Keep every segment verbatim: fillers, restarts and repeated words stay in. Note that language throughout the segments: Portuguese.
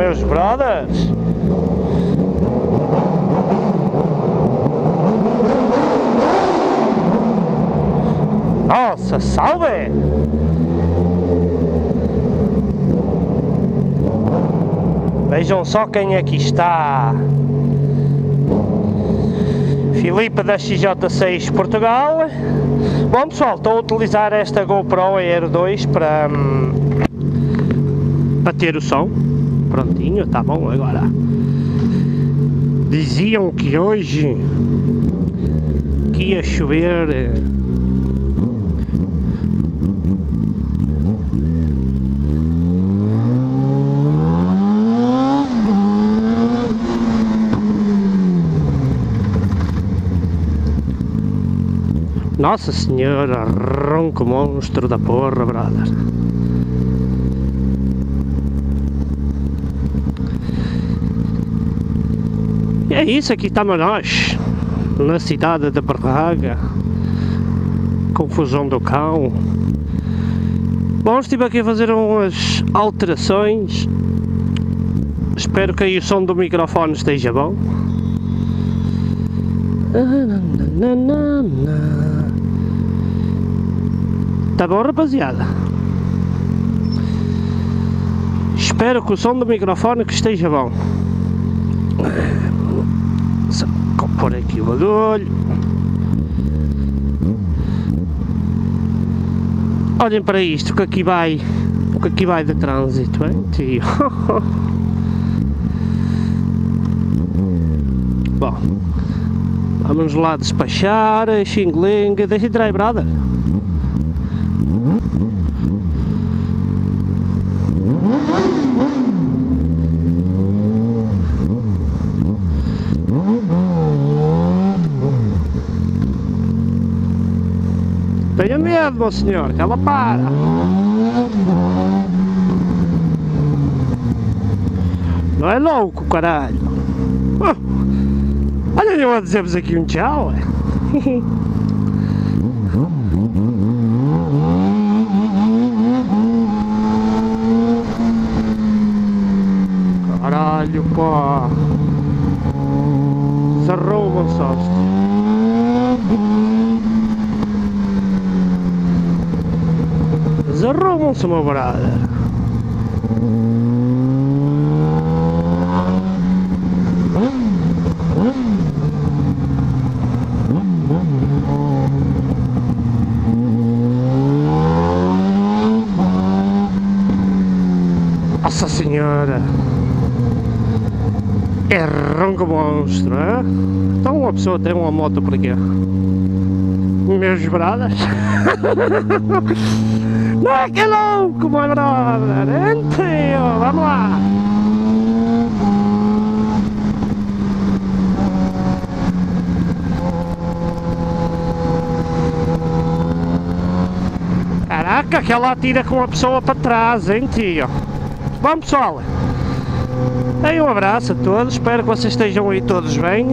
meus brothers. Nossa, salve! Vejam só quem aqui está. Filipe da X J seis Portugal. Bom pessoal, estou a utilizar esta GoPro Hero dois para, para ter o som. Prontinho, tá bom agora. Diziam que hoje que ia chover. Nossa senhora, ronco monstro da porra, brother. E é isso, aqui estamos nós, na cidade de Braga. Confusão do cão. Bom, estive aqui a fazer umas alterações. Espero que aí o som do microfone esteja bom. Tá bom, rapaziada? Espero que o som do microfone que esteja bom. Só pôr aqui o bagulho. Olhem para isto, o que aqui vai, o que aqui vai de trânsito, hein, tio? Bom, vamos lá despachar, xing-ling, deixa entrar aí, brother. Tenha medo, meu senhor, que ela para. Não é louco, caralho. Oh, olha eu a dizer-vos aqui um tchau. Caralho, pá. Desarrumam-se, hóstia. Desarrumam-se, meu brother. Nossa senhora. É ronco monstro, é? Então uma pessoa tem uma moto por quê? Meus bradas? Não é que é louco, meu brother! Entendeu? Vamos lá! Caraca, que ela atira com a pessoa para trás, hein, tio? Bom pessoal, aí um abraço a todos, espero que vocês estejam aí todos bem.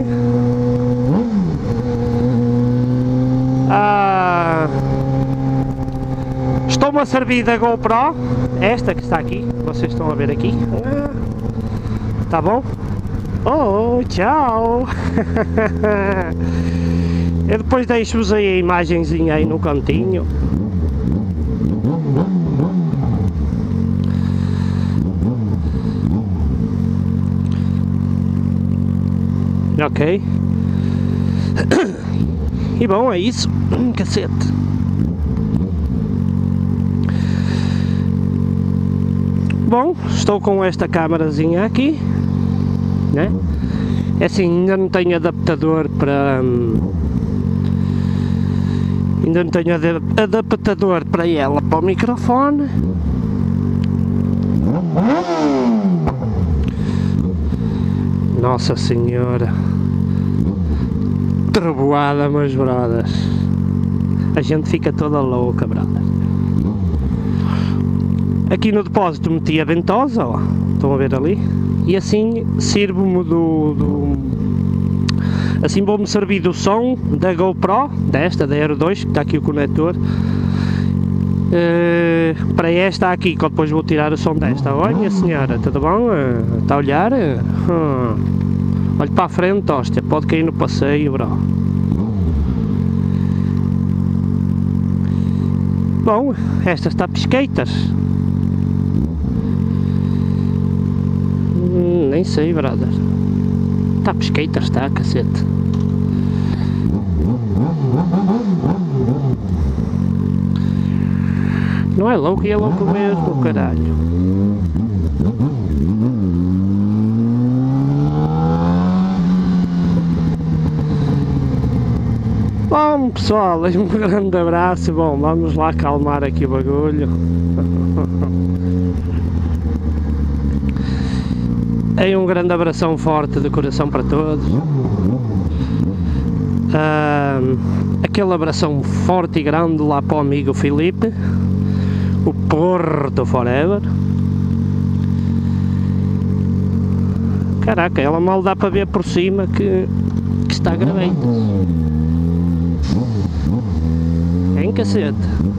Ah, estou-me a servir da GoPro, esta que está aqui, vocês estão a ver aqui. Ah, tá bom? Oh, tchau! Eu depois deixo-vos aí a imagenzinha aí no cantinho. Ok. E bom, é isso. Cacete. Bom, estou com esta câmarazinha aqui, né? É assim, ainda não tenho adaptador para... Ainda não tenho adaptador para ela, para o microfone. Nossa senhora. Treboada, meus brothers. A gente fica toda louca, brother. Aqui no depósito meti a ventosa, ó. Estão a ver ali? E assim sirvo-me do, do... Assim vou-me servir do som da GoPro, desta, da Hero dois, que está aqui o conector. Uh, uh, para esta aqui, que eu depois vou tirar o som desta. Oi, minha senhora, tudo bom? Uh, está a olhar? Uh, olhe para a frente, hóstia, pode cair no passeio, bro. Bom, esta está pesqueitas. Hum, nem sei, brother. Está pesqueitas, está, cacete. Não é louco e é louco mesmo, caralho. Bom pessoal, um grande abraço. Bom, vamos lá acalmar aqui o bagulho. É um grande abração forte de coração para todos. Uh, aquele abração forte e grande lá para o amigo Filipe. O Porto Forever. Caraca, ela mal dá para ver por cima que, que está gravando. Em cacete.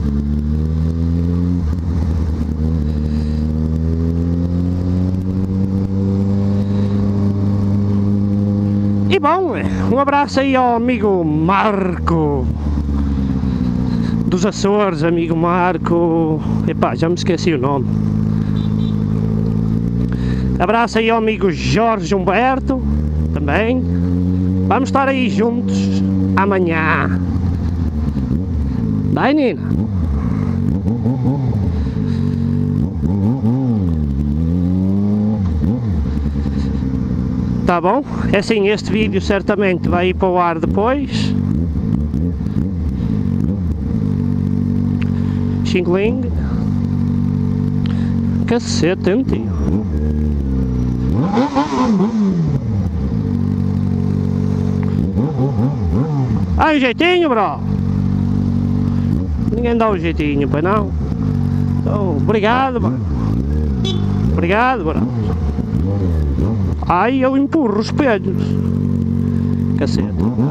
E bom, um abraço aí ao amigo Marco dos Açores, amigo Marco. Epá, já me esqueci o nome. Abraço aí ao amigo Jorge Humberto também. Vamos estar aí juntos amanhã. Vai, Nina. Tá bom? É assim, este vídeo certamente vai ir para o ar depois. Xingling. Cacete, hein, tio? Ah, um jeitinho, bro? Ninguém dá um jeitinho, pai, não? Então, obrigado, mano. Obrigado, bro. Ai, eu empurro os espelhos. Cacete.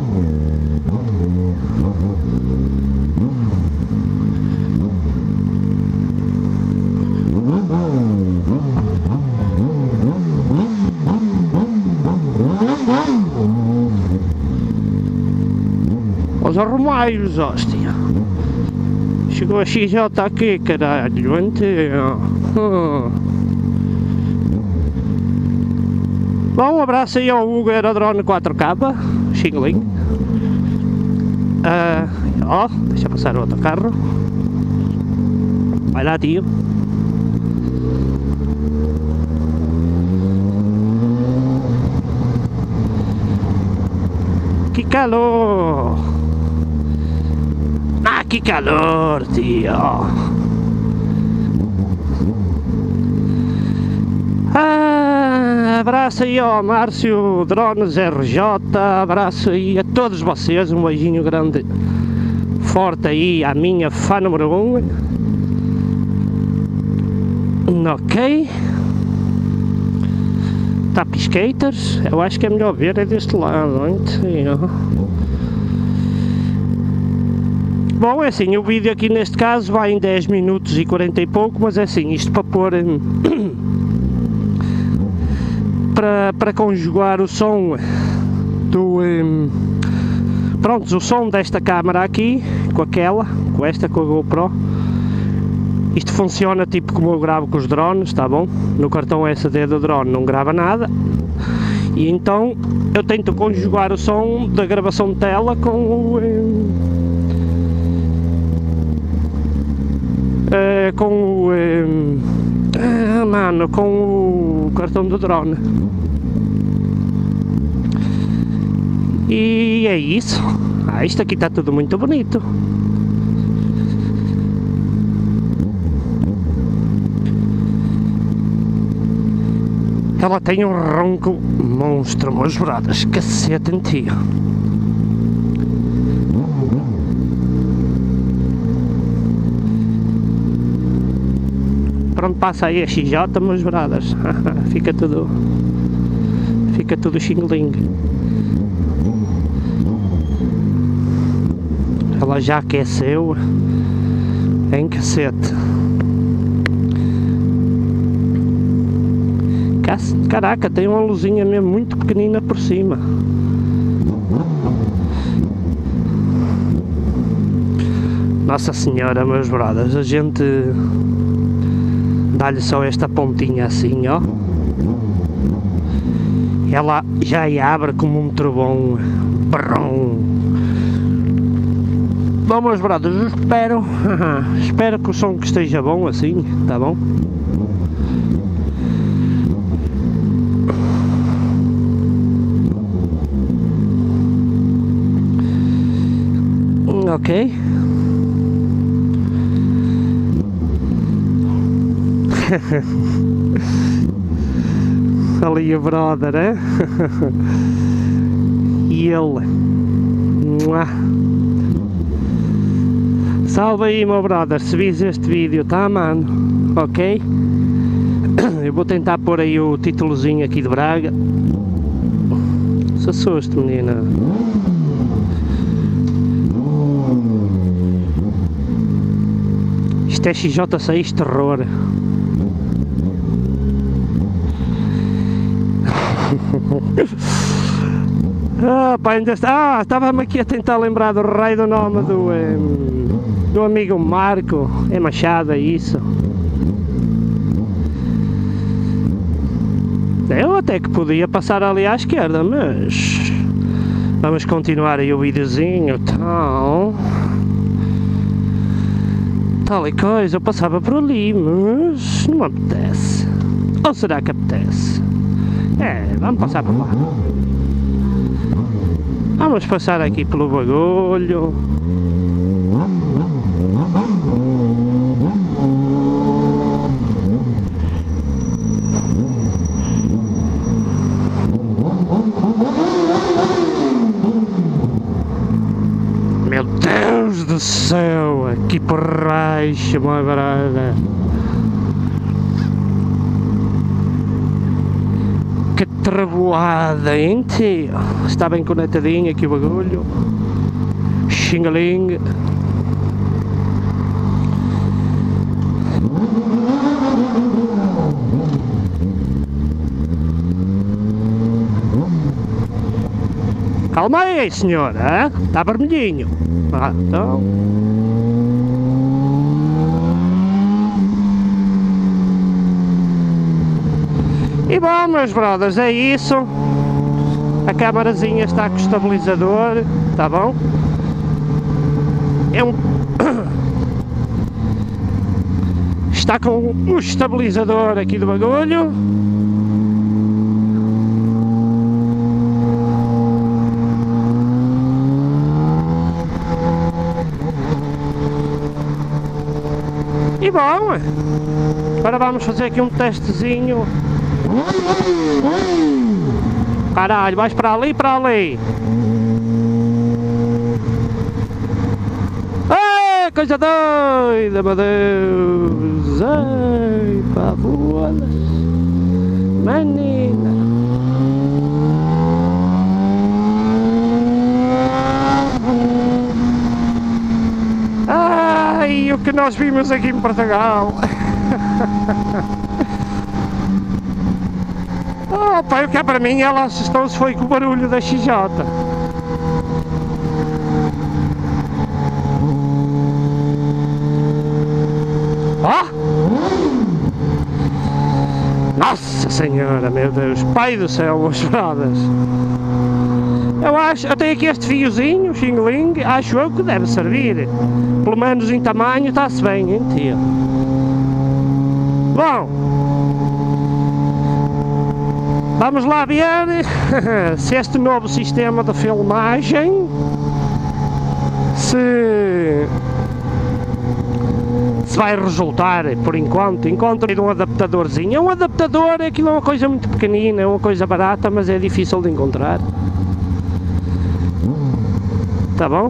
Os arrumaios, hóstia. Chegou a X J aqui, caralho. Então. Hum. Bom, um abraço aí ao Hugo Aerodrone quatro K, Xingling. Uh, ó, deixa passar o outro carro. Vai lá, tio. Que calor! Ah, que calor, tio! Ah, abraço aí ao Márcio Drones R J, abraço aí a todos vocês, um beijinho grande, forte aí à minha fã número um. Ok. Tap skaters, eu acho que é melhor ver é deste lado, hein? Bom, é assim, o vídeo aqui neste caso vai em dez minutos e quarenta e pouco, mas é assim, isto para pôr para, para conjugar o som do um, pronto, o som desta câmara aqui com aquela, com esta, com a GoPro. Isto funciona tipo como eu gravo com os drones, tá bom? No cartão S D do drone não grava nada. E então eu tento conjugar o som da gravação de tela com o... Uh, com o... Uh, uh, mano, com o cartão do drone. E é isso. Ah, isto aqui está tudo muito bonito. Ela tem um ronco monstro, meus brothers, cacete em tio. Pronto, passa aí a X J, meus brothers. Fica tudo... Fica tudo xingling. Ela já aqueceu em cacete. Caraca, tem uma luzinha mesmo muito pequenina por cima. Nossa senhora, meus brothers, a gente dá-lhe só esta pontinha assim, ó. Ela já abre como um trovão. Brum. Bom, meus brothers, espero, espero que o som que esteja bom assim, tá bom? Ok. Ali o brother, é? E ele. Salve aí, meu brother, se vis este vídeo, tá, mano? Ok? Eu vou tentar pôr aí o títulozinho aqui de Braga. Se assuste, menina. Isto é X J seis terror. Ah, pá, ainda está. Ah, estava-me aqui a tentar lembrar do raio do nome do, um, do amigo Marco. É Machado, é isso. Eu até que podia passar ali à esquerda, mas vamos continuar aí o videozinho, tal. Tal e coisa, eu passava por ali, mas não me apetece. Ou será que apetece? É, vamos passar por lá. Vamos passar aqui pelo bagulho. Meu Deus do céu, aqui por baixo, uma barada. Que travoada, hein, tio? Está bem conectadinho aqui o bagulho. Xingaling. Calma aí, senhora, está vermelhinho. Ah, então. E bom, meus brothers, é isso. A câmarazinha está com o estabilizador, tá bom? É um... Está com o estabilizador aqui do bagulho. E bom, agora vamos fazer aqui um testezinho. Caralho, vais para ali, para ali. Ai, coisa doida, meu Deus. Ai, pavolas. Menina. Ai, o que nós vimos aqui em Portugal. Oh, pai, o que é para mim, ela assustou-se foi com o barulho da X J. Oh! Nossa Senhora, meu Deus, Pai do céu, meus brothers. Eu acho, eu tenho aqui este fiozinho, xingling, acho eu que deve servir. Pelo menos em tamanho está-se bem, hein, tio? Bom, vamos lá ver se este novo sistema de filmagem se, se vai resultar. Por enquanto, encontro um adaptadorzinho. É um adaptador, aquilo é uma coisa muito pequenina, é uma coisa barata, mas é difícil de encontrar. Tá bom?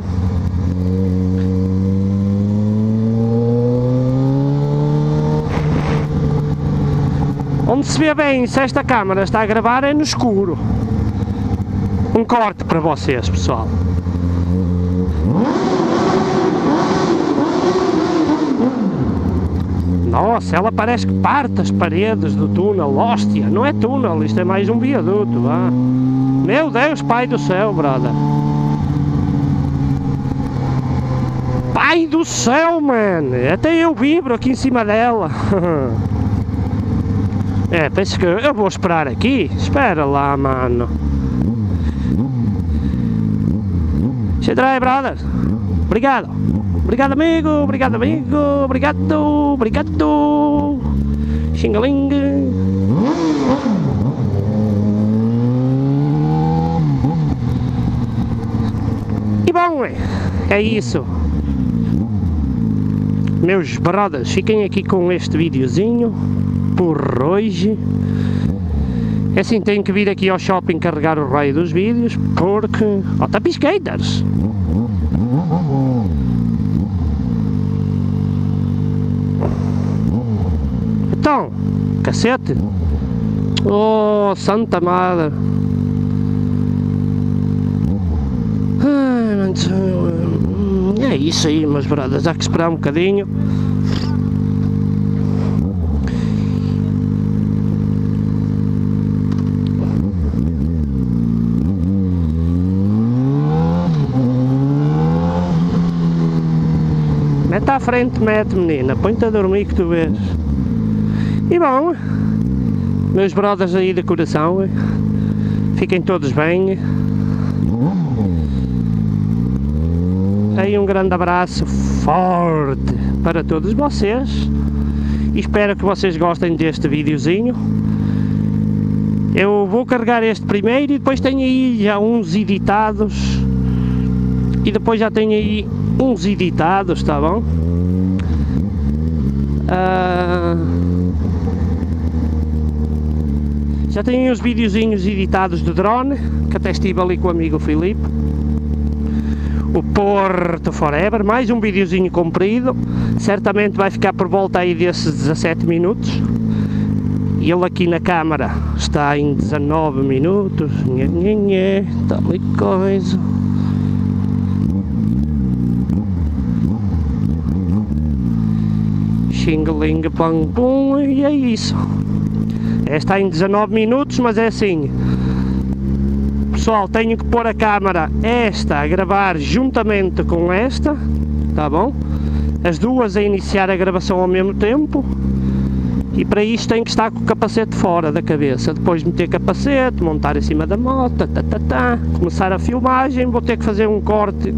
Onde se vê bem se esta câmara está a gravar é no escuro. Um corte para vocês, pessoal. Nossa, ela parece que parte as paredes do túnel. Hóstia, não é túnel, isto é mais um viaduto, vá. Meu Deus, pai do céu, brother. Pai do céu, man. Até eu vibro aqui em cima dela. É, penso que eu vou esperar aqui. Espera lá, mano. Chedrai, brother. Obrigado. Obrigado, amigo. Obrigado, amigo. Obrigado. Obrigado. Xingaling. E bom, é isso. Meus brothers, fiquem aqui com este videozinho por hoje. É assim, tenho que vir aqui ao shopping carregar o raio dos vídeos, porque... ó, tapisqueiras! Então, cacete! Oh, santa madre! Ai, mano, é isso aí, meus brothers, há que esperar um bocadinho. Mete à frente, mete, menina, põe-te a dormir que tu vês. E bom, meus brothers aí de coração, fiquem todos bem. Aí um grande abraço forte para todos vocês. Espero que vocês gostem deste videozinho. Eu vou carregar este primeiro e depois tenho aí já uns editados. E depois já tenho aí uns editados, tá bom? Uh, já tenho uns videozinhos editados de drone, que até estive ali com o amigo Filipe. O Porto Forever, mais um videozinho comprido, certamente vai ficar por volta aí desses dezassete minutos. E ele aqui na câmara está em dezanove minutos, nhê, nhê, nhê, tal e coisa. Xingaling, pam, pum, e é isso. Está em dezanove minutos, mas é assim. Pessoal, tenho que pôr a câmara esta a gravar juntamente com esta, tá bom? As duas a iniciar a gravação ao mesmo tempo. E para isto tenho que estar com o capacete fora da cabeça. Depois de meter capacete, montar em cima da moto, tá, tá, tá, começar a filmagem, vou ter que fazer um corte.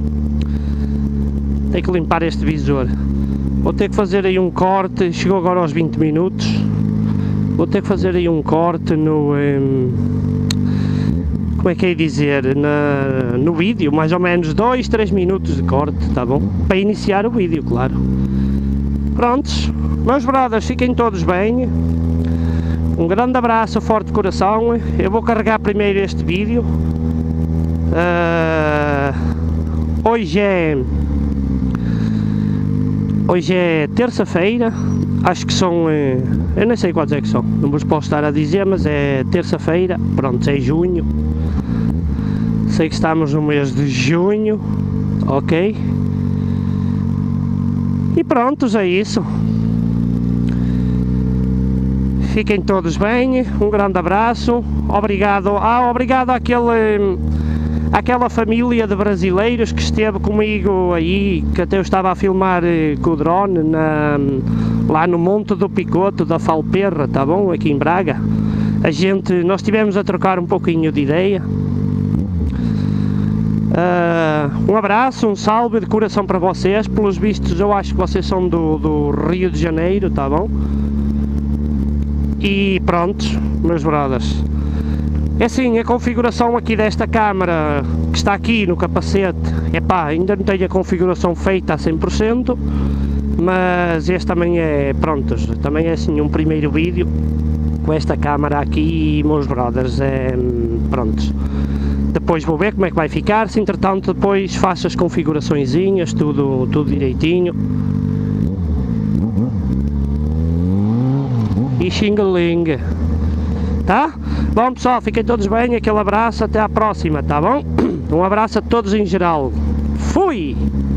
Tenho que limpar este visor. Vou ter que fazer aí um corte, chegou agora aos vinte minutos. Vou ter que fazer aí um corte no... Hum, como é que é dizer? Na, no vídeo, mais ou menos dois, três minutos de corte, tá bom? Para iniciar o vídeo, claro. Prontos, meus brothers, fiquem todos bem. Um grande abraço, forte coração. Eu vou carregar primeiro este vídeo. Uh, hoje é... Hoje é terça-feira, acho que são, eu nem sei quantos é que são, não vos posso estar a dizer, mas é terça-feira, pronto, é junho, sei que estamos no mês de junho, ok? E prontos, é isso. Fiquem todos bem, um grande abraço, obrigado, ah, obrigado àquele... aquela família de brasileiros que esteve comigo aí, que até eu estava a filmar com o drone na, lá no Monte do Picoto da Falperra, tá bom? Aqui em Braga. A gente, nós estivemos a trocar um pouquinho de ideia. Uh, um abraço, um salve de coração para vocês. Pelos vistos eu acho que vocês são do, do Rio de Janeiro, tá bom? E pronto, meus brothers. É assim, a configuração aqui desta câmara que está aqui no capacete, epá, ainda não tenho a configuração feita a cem por cento, mas este também é, pronto, também é assim um primeiro vídeo com esta câmara aqui, meus brothers, é, pronto. Depois vou ver como é que vai ficar, se entretanto depois faço as configuraçõezinhas, tudo, tudo direitinho. E xingaling. Tá? Bom pessoal, fiquem todos bem, aquele abraço, até à próxima, tá bom? Um abraço a todos em geral. Fui!